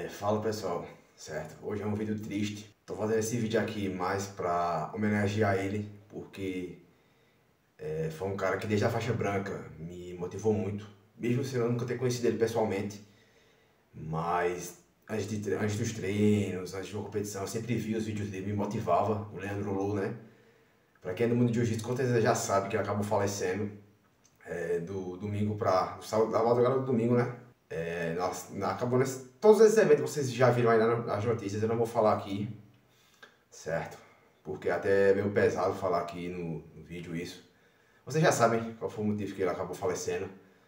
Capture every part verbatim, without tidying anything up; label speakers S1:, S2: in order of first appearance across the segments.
S1: É, fala pessoal, certo? Hoje é um vídeo triste. Tô fazendo esse vídeo aqui mais pra homenagear ele, porque é, foi um cara que desde a faixa branca me motivou muito, mesmo se eu nunca ter conhecido ele pessoalmente, mas antes, de, tre- antes dos treinos, antes de uma competição, eu sempre vi os vídeos dele, me motivava, o Leandro Lô, né? Pra quem é do mundo de jiu-jitsu, com certeza já sabe que ele acabou falecendo é, do domingo pra... sábado- da madrugada do domingo, né? É, nós- na- acabou nesse, todos esses eventos que vocês já viram aí na- nas notícias, eu não vou falar aqui, certo? Porque até é meio pesado falar aqui no, no vídeo isso. Vocês já sabem qual foi o motivo que ele acabou falecendo,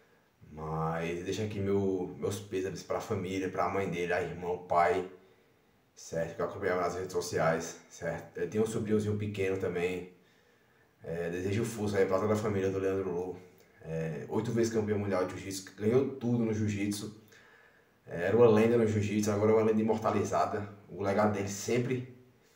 S1: mas deixa aqui meu, meus pêsames para a família, para a mãe dele, a irmã, o pai, certo? Que eu acompanhava nas redes sociais, certo? Ele tem um sobrinhozinho pequeno também, é, desejo força aí para toda a família do Leandro Lô. É, oito vezes campeão mundial de jiu-jitsu, ganhou tudo no jiu-jitsu. Era uma lenda no jiu-jitsu, agora é uma lenda imortalizada. O legado dele sempre,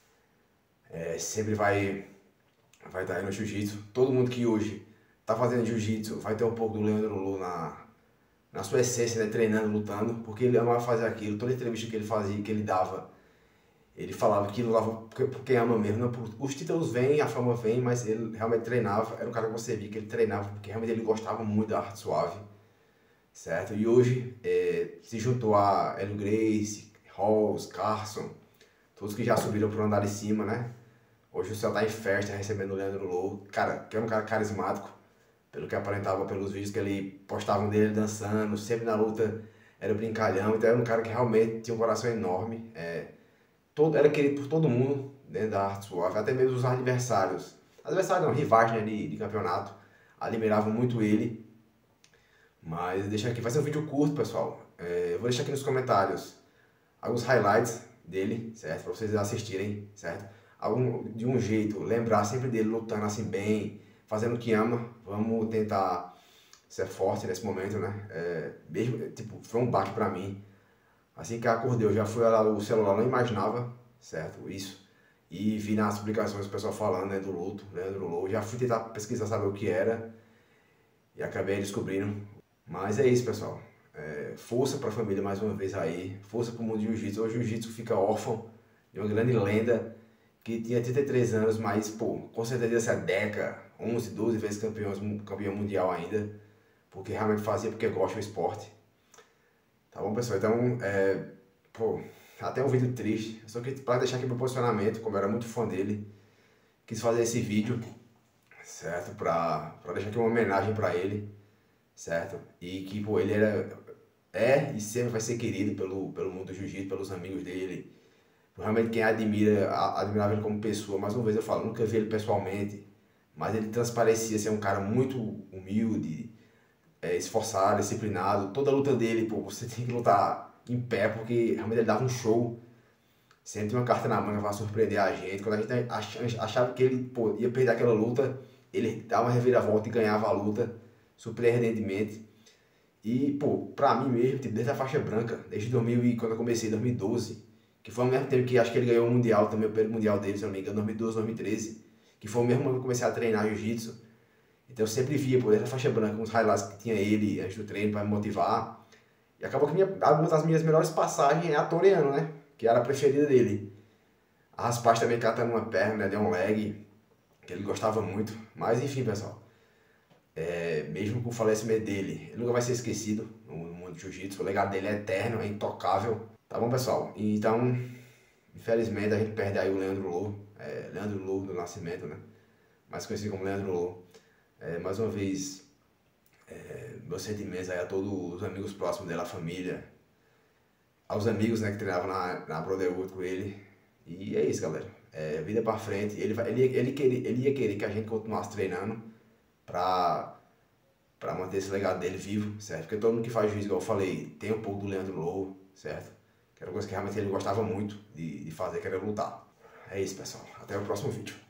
S1: é, sempre vai, vai estar aí no jiu-jitsu. Todo mundo que hoje está fazendo jiu-jitsu vai ter um pouco do Leandro Lô na, na sua essência, né? Treinando, lutando, porque ele amava fazer aquilo. Toda entrevista que ele fazia, que ele dava, ele falava que lutava porque, porque ama mesmo. Não, os títulos vêm, a fama vem, mas ele realmente treinava. Era um cara que você via que ele treinava porque realmente ele gostava muito da arte suave. Certo? E hoje é, se juntou a Hélio Gracie, Halls, Carson, todos que já subiram pro andar de cima, né? Hoje o céu tá em festa recebendo o Leandro Lô, cara, que é um cara carismático, pelo que aparentava pelos vídeos que ele postavam dele dançando, sempre na luta era brincalhão, então era um cara que realmente tinha um coração enorme, é, todo, era querido por todo mundo dentro da arte suave, até mesmo os adversários, adversários não, rivais, né, de, de campeonato, admiravam muito ele. Mas deixa aqui, vai ser um vídeo curto, pessoal. É, eu vou deixar aqui nos comentários alguns highlights dele, certo? Pra vocês assistirem, certo? Algum, de um jeito, lembrar sempre dele lutando assim bem, fazendo o que ama. Vamos tentar ser forte nesse momento, né? É, mesmo, tipo, foi um baque pra mim. Assim que eu acordei, eu já fui olhar o celular, não imaginava, certo? Isso. E vi nas publicações o pessoal falando, né, do luto, Leandro Lô. Já fui tentar pesquisar, saber o que era. E acabei descobrindo. Mas é isso, pessoal. É, força para a família mais uma vez aí. Força para o mundo do jiu-jitsu. Hoje o jiu-jitsu fica órfão de uma grande lenda que tinha trinta e três anos, mas, pô, com certeza essa década, onze, doze vezes campeão, campeão mundial ainda. Porque realmente fazia porque gosta do esporte. Tá bom, pessoal? Então, é, pô, até um vídeo triste. Só que para deixar aqui meu posicionamento, como eu era muito fã dele, quis fazer esse vídeo, certo? Para deixar aqui uma homenagem para ele, certo? E que, pô, ele era, é e sempre vai ser querido pelo, pelo mundo do jiu-jitsu, pelos amigos dele. Realmente quem admira, a- admirava ele como pessoa. Mais uma vez eu falo, nunca vi ele pessoalmente, mas ele transparecia ser um cara muito humilde, é, esforçado, disciplinado. Toda a luta dele, pô, você tem que lutar em pé, porque realmente ele dava um show. Sempre tinha uma carta na manga para surpreender a gente. Quando a gente ach- achava que ele, pô, ia perder aquela luta, ele dava uma reviravolta e ganhava a luta, surpreendentemente. E, pô, pra mim mesmo, tipo, desde a faixa branca, desde dois mil e quando eu comecei, dois mil e doze, que foi ao mesmo tempo que acho que ele ganhou o Mundial também, o primeiro Mundial dele, se eu não me engano, dois mil e doze, dois mil e treze, que foi o mesmo ano que eu comecei a treinar Jiu-Jitsu. Então eu sempre via, pô, desde a faixa branca, uns highlights que tinha ele antes do treino pra me motivar. E acabou que minha, uma das minhas melhores passagens é a Toreano, né? Que era a preferida dele. A Raspaz também catando uma perna, né? Deu um leg, que ele gostava muito. Mas enfim, pessoal. É, mesmo com o falecimento dele, ele nunca vai ser esquecido no mundo do jiu-jitsu. O legado dele é eterno, é intocável. Tá bom, pessoal? Então, infelizmente, a gente perde aí o Leandro Lô, é, Leandro Lô do Nascimento, né? Mais conhecido como Leandro Lô. É, mais uma vez, é, meus sentimentos aí a todos os amigos próximos dele, a família, aos amigos, né, que treinavam na, na Brotherhood com ele. E é isso, galera. É, vida pra frente. Ele, vai- ele, ele, queria, ele ia querer que a gente continuasse treinando pra para manter esse legado dele vivo, certo? Porque todo mundo que faz juiz, igual eu falei, tem um pouco do Leandro Lô, certo? Que era uma coisa que realmente ele gostava muito de, de fazer, que era lutar. É isso, pessoal. Até o próximo vídeo.